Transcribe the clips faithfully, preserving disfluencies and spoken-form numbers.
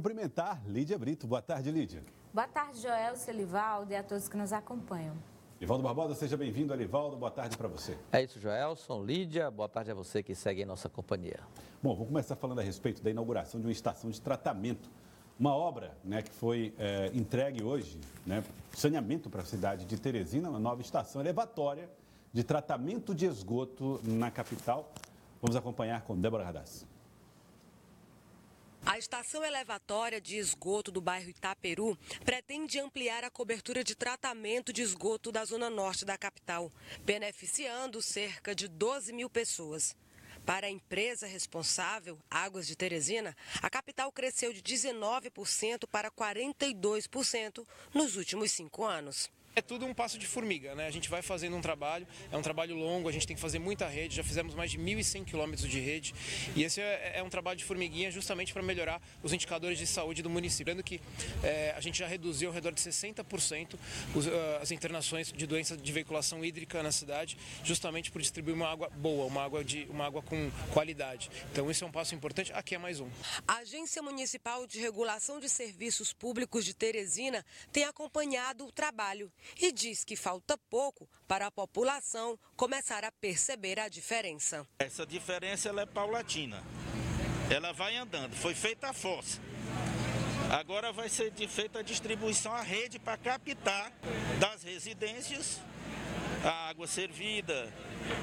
cumprimentar Lídia Brito. Boa tarde, Lídia. Boa tarde, Joel, Livaldo e a todos que nos acompanham. Livaldo Barbosa, seja bem-vindo. Livaldo, boa tarde para você. É isso, Joelson, Lídia, boa tarde a você que segue em nossa companhia. Bom, vou começar falando a respeito da inauguração de uma estação de tratamento. Uma obra, né, que foi é, entregue hoje, né, saneamento para a cidade de Teresina, uma nova estação elevatória de tratamento de esgoto na capital. Vamos acompanhar com Débora Radassa. A estação elevatória de esgoto do bairro Itaperu pretende ampliar a cobertura de tratamento de esgoto da zona norte da capital, beneficiando cerca de doze mil pessoas. Para a empresa responsável, Águas de Teresina, a capital cresceu de dezenove por cento para quarenta e dois por cento nos últimos cinco anos. É tudo um passo de formiga, né? A gente vai fazendo um trabalho, é um trabalho longo, a gente tem que fazer muita rede, já fizemos mais de mil e cem quilômetros de rede e esse é, é um trabalho de formiguinha justamente para melhorar os indicadores de saúde do município. Lembrando que é, a gente já reduziu ao redor de sessenta por cento os, uh, as internações de doença de veiculação hídrica na cidade, justamente por distribuir uma água boa, uma água, de, uma água com qualidade. Então esse é um passo importante, aqui é mais um. A Agência Municipal de Regulação de Serviços Públicos de Teresina tem acompanhado o trabalho e diz que falta pouco para a população começar a perceber a diferença. Essa diferença ela é paulatina, ela vai andando, foi feita a fossa, agora vai ser feita a distribuição à rede para captar das residências a água servida,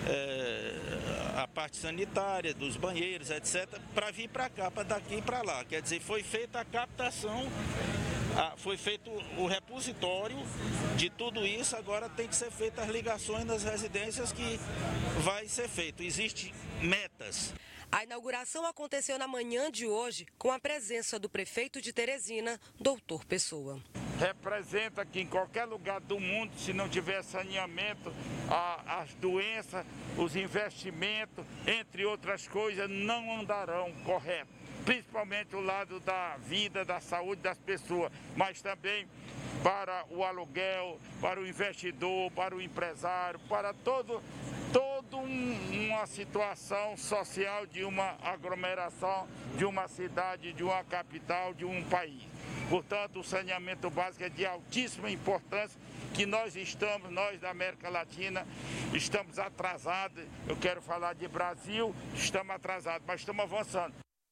é, a parte sanitária, dos banheiros, etcétera, para vir para cá, para daqui para lá. Quer dizer, foi feita a captação, a, foi feito o repositório de tudo isso, agora tem que ser feitas as ligações nas residências que vai ser feito. Existem metas. A inauguração aconteceu na manhã de hoje com a presença do prefeito de Teresina, doutor Pessoa. Representa que em qualquer lugar do mundo, se não tiver saneamento, a, as doenças, os investimentos, entre outras coisas, não andarão correto. Principalmente o lado da vida, da saúde das pessoas, mas também para o aluguel, para o investidor, para o empresário, para todo, todo um, uma situação social de uma aglomeração, de uma cidade, de uma capital, de um país. Portanto, o saneamento básico é de altíssima importância, que nós estamos, nós da América Latina, estamos atrasados. Eu quero falar de Brasil, estamos atrasados, mas estamos avançando.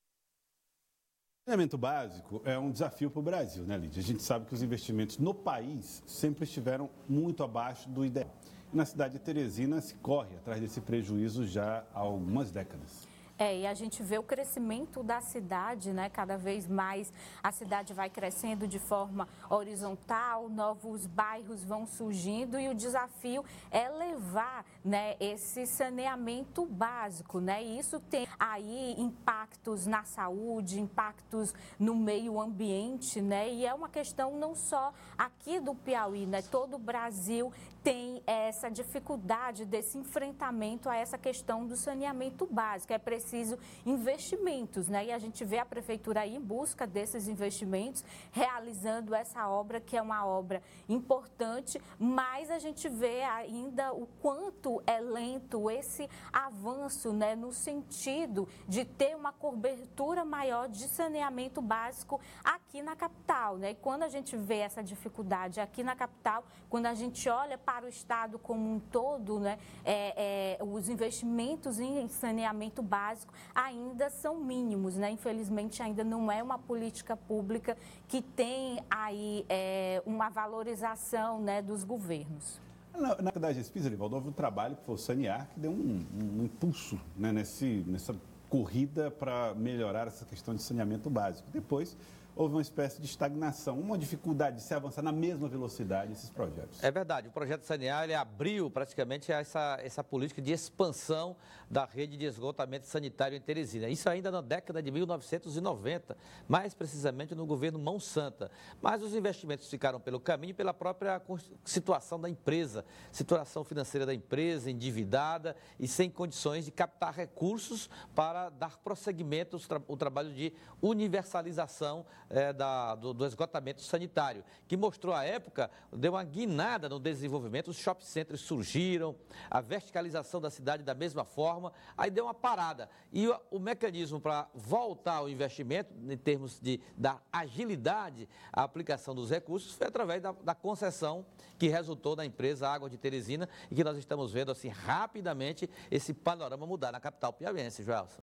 O saneamento básico é um desafio para o Brasil, né, Lídia? A gente sabe que os investimentos no país sempre estiveram muito abaixo do ideal. E na cidade de Teresina se corre atrás desse prejuízo já há algumas décadas. É, e a gente vê o crescimento da cidade, né? Cada vez mais a cidade vai crescendo de forma horizontal, novos bairros vão surgindo e o desafio é levar, né, esse saneamento básico, né? E isso tem aí impactos na saúde, impactos no meio ambiente, né? E é uma questão não só aqui do Piauí, né? Todo o Brasil tem essa dificuldade desse enfrentamento a essa questão do saneamento básico. É preciso preciso investimentos, né? E a gente vê a prefeitura aí em busca desses investimentos, realizando essa obra, que é uma obra importante, mas a gente vê ainda o quanto é lento esse avanço, né? No sentido de ter uma cobertura maior de saneamento básico aqui na capital, né? E quando a gente vê essa dificuldade aqui na capital, quando a gente olha para o estado como um todo, né? É, é, os investimentos em saneamento básico ainda são mínimos, né? Infelizmente, ainda não é uma política pública que tem aí é, uma valorização, né, dos governos. Na, na da Gespisa, Livaldo, houve um trabalho que foi o Sanear, que deu um, um impulso, né, nesse, nessa corrida para melhorar essa questão de saneamento básico. Depois, houve uma espécie de estagnação, uma dificuldade de se avançar na mesma velocidade esses projetos. É verdade, o projeto Sanear ele abriu praticamente essa, essa política de expansão da rede de esgotamento sanitário em Teresina. Isso ainda na década de mil novecentos e noventa, mais precisamente no governo Mão Santa. Mas os investimentos ficaram pelo caminho pela própria situação da empresa, situação financeira da empresa, endividada e sem condições de captar recursos para dar prosseguimento ao tra- trabalho de universalização é, da, do, do esgotamento sanitário, que mostrou à época, deu uma guinada no desenvolvimento, os shopping centers surgiram, a verticalização da cidade da mesma forma, aí deu uma parada. E o, o mecanismo para voltar ao investimento, em termos de, da agilidade, a aplicação dos recursos, foi através da, da concessão que resultou na empresa Água de Teresina e que nós estamos vendo assim rapidamente esse panorama mudar na capital piauiense, Joelson.